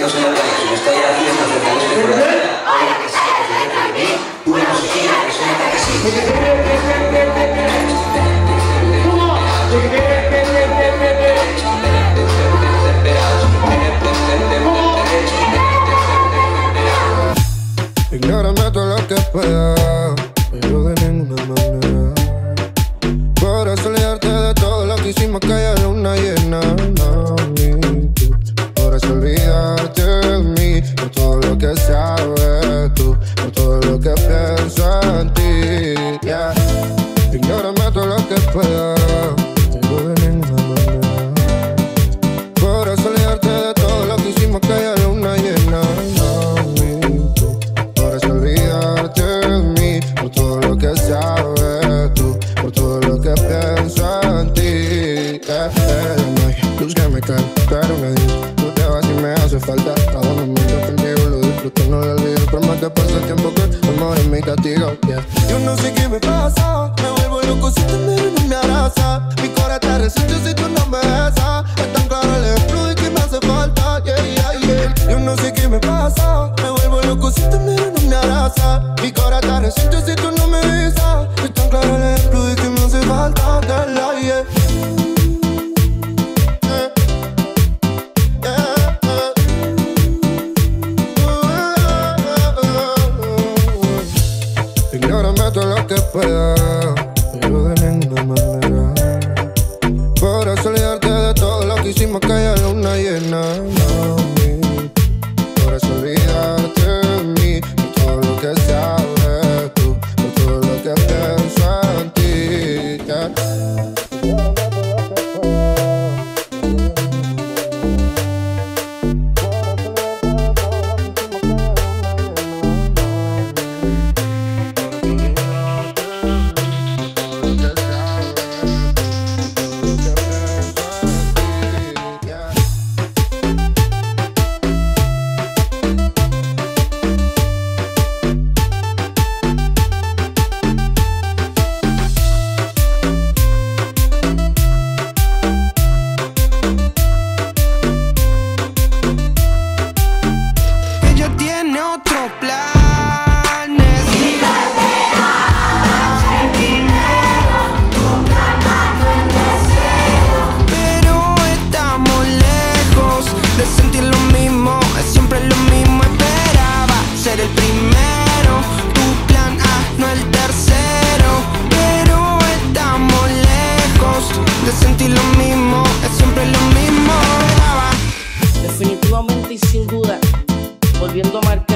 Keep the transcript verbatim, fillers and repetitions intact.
no se me organizo, me estoy haciendo acercar este programa. Oye, que sí, que se trata de mí, una musiquilla que suena que sí. Ignórame todo lo que pueda, pero de ninguna manera podrás olvidarte de todo lo que hicimos aquella luna llena. Mami, tú podrás olvidarte de mí por todo lo que sabes tú, por todo lo que pienso en ti. Yeah. Ignórame todo lo que pueda, pero de ninguna manera podrás olvidarte de todo lo que hicimos aquella luna llena. Sabes tú, por todo lo que pienso en ti. Yeah, yeah, no hay luz que me cae, pero me dice, tú te vas y me hace falta. Cada momento contigo lo disfruto, no lo olvido. Por más que pase el tiempo que el amor es mi castigo. Yeah. Yo no sé qué me pasa, me vuelvo loco si te miro y no me abraza. Mi corazón te resiste si tú no me besas. Es tan claro el ejemplo de que me hace falta. Yeah, yeah, yeah. Yo no sé qué me pasa, me vuelvo loco si te miro y no me abraza. Mi corazón te resiste si tú no me besas. Es tan claro el ejemplo de que me hace falta. De la yeah. Ignórame todo lo que pueda, pero de ninguna manera podrás olvidarte de todo lo que hicimos aquella luna llena. Mami, podrás olvidarte de mí por todo lo que sabes tú, por todo lo que pienso en ti. Yeah. Definitivamente y sin duda, volviendo a marcar